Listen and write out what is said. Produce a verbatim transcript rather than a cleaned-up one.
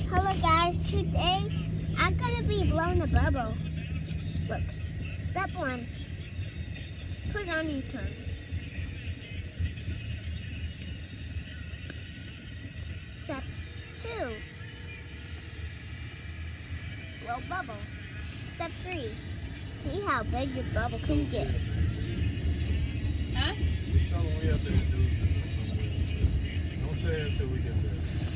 Hello guys, today I'm gonna be blowing a bubble. Look, step one, put on U-turn. Step two, blow bubble. Step three, see how big your bubble can get. Huh? Just tell them we have to do it. Don't say it until we get there.